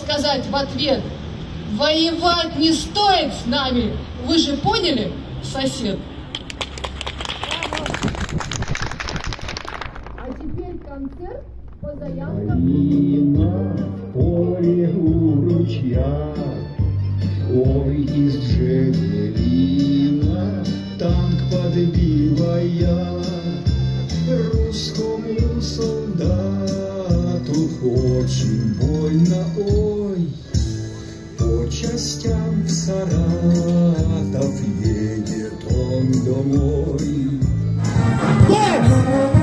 сказать в ответ: воевать не стоит с нами. Вы же поняли, сосед? А теперь концерт по заявкам. Марина в поле у ручья, ой, из Джевелина танк подбила я. Русскому солдату очень больно, ой, по частям в Саратов едет он домой.